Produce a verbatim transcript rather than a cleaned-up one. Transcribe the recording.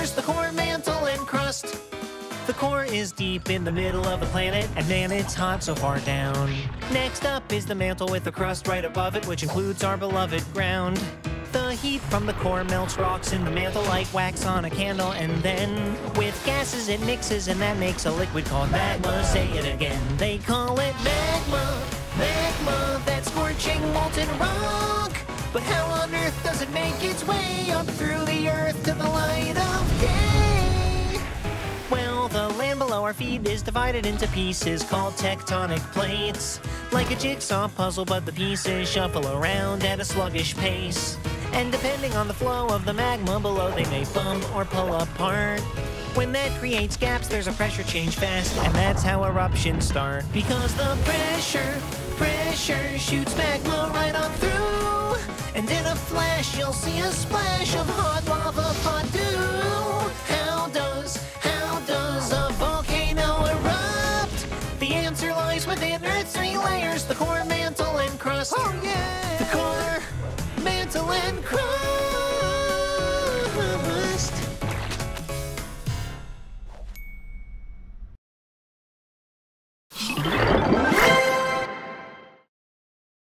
layers, the core, mantle, and crust. The core is deep in the middle of the planet, and man, it's hot so far down. Next up is the mantle with the crust right above it, which includes our beloved ground. The heat from the core melts rocks in the mantle like wax on a candle, and then with gases it mixes, and that makes a liquid called magma. Say it again. They call it magma, magma, that scorching molten rock. But how on earth does it make its way up through the earth to the light of day? Well, the land below our feet is divided into pieces called tectonic plates. Like a jigsaw puzzle, but the pieces shuffle around at a sluggish pace. And depending on the flow of the magma below, they may bump or pull apart. When that creates gaps, there's a pressure change fast, and that's how eruptions start. Because the pressure, pressure shoots magma right on through. And in a flash, you'll see a splash of hot lava fondue. How does, how does a volcano erupt? The answer lies within Earth's three layers, the core, mantle, and crust. Oh yeah! The core, mantle, and crust.